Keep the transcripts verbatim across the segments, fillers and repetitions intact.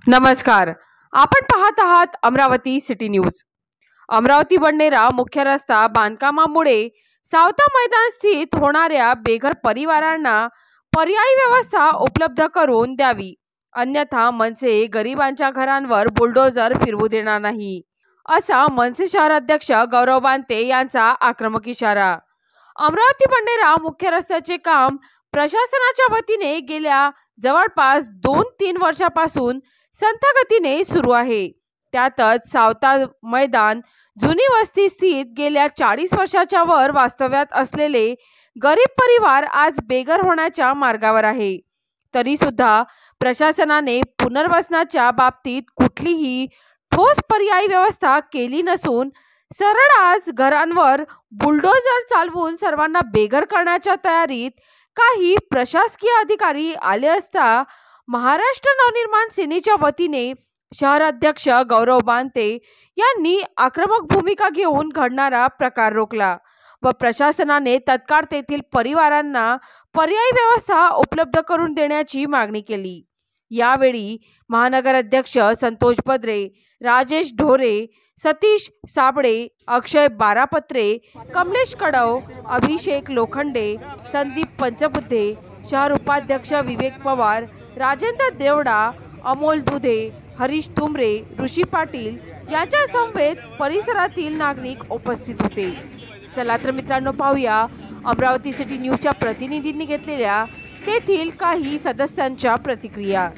नमस्कार, आपण पाहत आहात अमरावती सिटी न्यूज। अमरावती बडनेरा मुख्य रस्ता बांधकामामुळे सावता मैदान स्थित होणाऱ्या बेघर परिवारांना पर्यायी व्यवस्था उपलब्ध करून द्यावी, अन्यथा मनसे गरिबांच्या घरांवर बुलडोजर फिरवू देणार नाही, असा मनसे शहराध्यक्ष गौरव बांते यांचा आक्रमक इशारा। अमरावती बडनेरा मुख्य रस्त्याचे काम प्रशासनाच्या वतीने गेल्या जवळपास दोन तीन वर्षापासून संथ गतीने सुरू आहे। त्यातच सावता मैदान जुनी वस्ती स्थित गेल्या चाळीस वर्षाच्या वर वास्तव्यात असलेले गरीब परिवार आज बेघर होण्याच्या मार्गावर आहे। तरी सुद्धा प्रशासनाने पुनर्वसनाच्या बाबतीत कुठलीही ठोस पर्यायी व्यवस्था केली नसून सरळ आज घरांवर बुलडोजर चालवून सर्वांना बेघर करण्याच्या तयारीत काही प्रशासकीय अधिकारी आले असता महाराष्ट्र नवनिर्माण सेनेच्या वतीने शहराध्यक्ष गौरव बांते यांनी आक्रमक भूमिका घेऊन घडणारा प्रकार रोखला व प्रशासनाने तत्काळ तेथील परिवारांना पर्यायी व्यवस्था उपलब्ध करून देण्याची मागणी केली। यावेळी महानगर अध्यक्ष संतोष बद्रे, राजेश ढोरे, सतीश साबळे, अक्षय बारापत्रे, कमलेश कडव, अभिषेक लोखंडे, संदीप पंचबुद्धे, शहर उपाध्यक्ष विवेक पवार, राजेंद्र देवडा, अमोल दुधे, हरीश तुमरे, ऋषी पाटील यांच्या समवेत परिसरातील नागरिक उपस्थित होते। चला तर मित्रांनो, पाहूया अमरावती सिटी न्यूजच्या प्रतिनिधींनी घेतलेल्या तेथील काही सदस्यांच्या प्रतिक्रिया।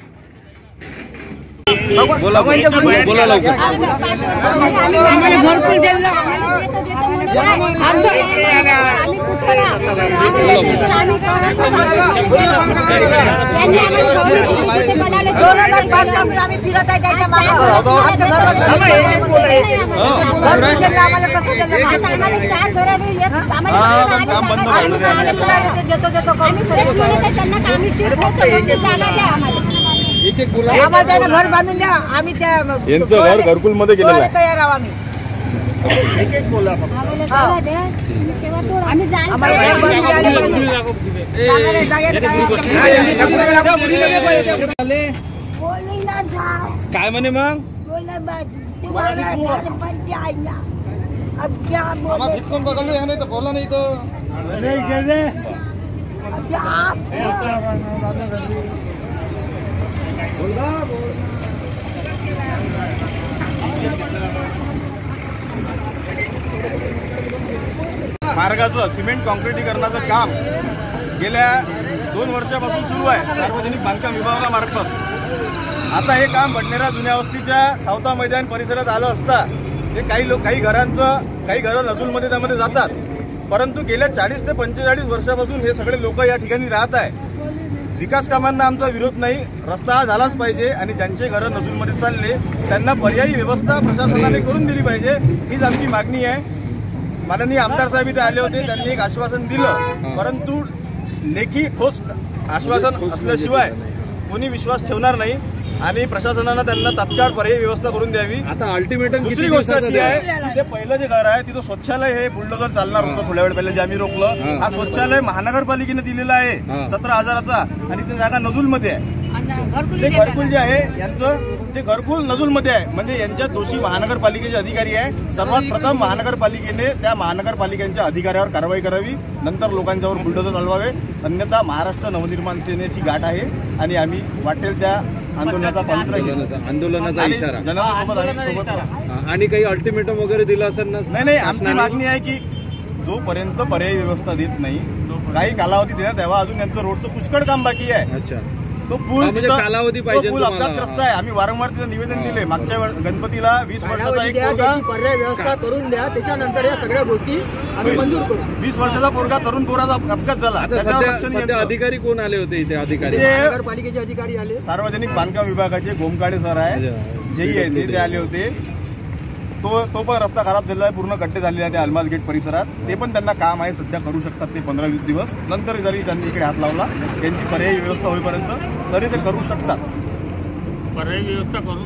बोला बोला लवकर। आम्हाला भरपूर दिलं आमचं दोन हजार पाच पासून आम्ही फिरत आहे त्याच्या मागे। आम्हाला कसं दिलं आम्हाला काय करावे आम्हाला देतो देतो त्यांना कामी शिफ्ट होतं जागा द्या आम्हाला एक एक बोला। आम्हाला घर बांधून द्या, आम्ही त्या यांचं घर घरकुल मध्ये गेलेलं आहे, तयार आहोत आम्ही। एक एक बोला आम्ही आम्हाला घर बांधून काय म्हणे मग कोण बघलं नाही तर बोला नाही तर मार्गाचं सिमेंट कॉन्क्रिटीकरणाचं काम गेल्या दोन वर्षापासून सुरू आहे सार्वजनिक बांधकाम विभागामार्फत। आता हे काम बडनेरा जुन्या वस्तीच्या सावता मैदान परिसरात आलं असता हे काही लोक काही घरांचं काही घरं नजूलमध्ये त्यामध्ये जातात, परंतु गेल्या चाळीस ते पंचेचाळीस वर्षापासून हे सगळे लोक या ठिकाणी राहत आहे। विकास कामांना आमचा विरोध नाही, रस्ता झालाच पाहिजे आणि ज्यांचे घरं नजूलमध्ये चालले त्यांना पर्यायी व्यवस्था प्रशासनाने करून दिली पाहिजे, हीच आमची मागणी आहे। माननीय आमदार साहेब इथे आले होते, त्यांनी एक आश्वासन दिलं, परंतु लेखी ठोस आश्वासन असल्याशिवाय कोणी विश्वास ठेवणार नाही आणि प्रशासनानं त्यांना तात्काळ पर्यायी व्यवस्था करून द्यावी। आता अल्टिमेटम दुसरी गोष्ट अशी आहे, तिथे पहिलं जे घर आहे तिथं शौचालय हे बुलडोजर चालणार होतं थोड्या वेळ पहिले जे आम्ही रोखलं, हा शौचालय महानगरपालिकेने दिलेला आहे सतरा हजाराचा आणि ते जागा नजूलमध्ये आहे। ते घरकुल जे आहे यांचं ते घरकुल नजूलमध्ये आहे, म्हणजे यांच्या दोषी महानगरपालिकेचे अधिकारी आहे। सर्वात प्रथम महानगरपालिकेने त्या महानगरपालिकेच्या अधिकाऱ्यावर कारवाई करावी, नंतर लोकांच्यावर बुलडोजर चालवावे, अन्यथा महाराष्ट्र नवनिर्माण सेनेची गाठ आहे आणि आम्ही वाटेल त्या आंदोलनाचा पवित्र आंदोलनाचा इशारा जनतेसोबत आणि काही अल्टिमेटम वगैरे दिला असेल ना? नाही नाही, आमची मागणी आहे की जोपर्यंत पर्यायी व्यवस्था देत नाही, काही कालावधी देण्यात यावा। अजून यांचं रोडचं पुष्कळ काम बाकी आहे। अच्छा, तो पूल म्हणजे कालावधी पाहिजे, पूल अपघातग्रस्त आहे। आम्ही वारंवार तिथं निवेदन दिले, मागच्या गणपतीला वीस वर्षाचा एक पोरगा पर्याय व्यवस्था करून द्या, त्याच्यानंतर या सगळ्या गोष्टी आम्ही मंजूर करू। वीस वर्षाचा पोरगा तरुण पोराचा अपघात झाला, सध्या अधिकारी कोण आले होते इथे? अधिकारी नगरपालिकेचे अधिकारी आले, सार्वजनिक बांधकाम विभागाचे गोमकाडे सर आहे, जेई आहे ते आले होते। तो तो पण रस्ता खराब झालेला आहे, पूर्ण गड्डे झालेले आहे त्या अलमाज गेट परिसरात, ते पण त्यांना काम आहे सध्या करू शकतात ते पंधरा वीस दिवस नंतर जरी त्यांनी इकडे हात लावला त्यांची पर्यायी व्यवस्था होईपर्यंत तरी ते करू शकतात। पर्यायी व्यवस्था करून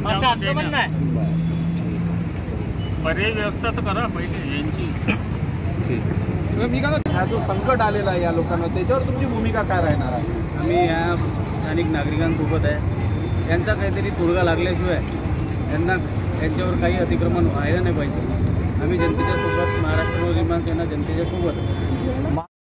पर्यायी व्यवस्था तर करा पहिले यांची। मी काय हा जो संकट आलेला आहे या लोकांना त्याच्यावर तुमची भूमिका काय राहणार आहे? आम्ही या स्थानिक नागरिकांसोबत आहे, यांचा काहीतरी तोडगा लागल्याशिवाय यांना यांच्यावर काही अतिक्रमण व्हायला नाही पाहिजे. आम्ही जनतेच्या सोबत, महाराष्ट्र नवनिर्माण सेना जनतेच्या सोबत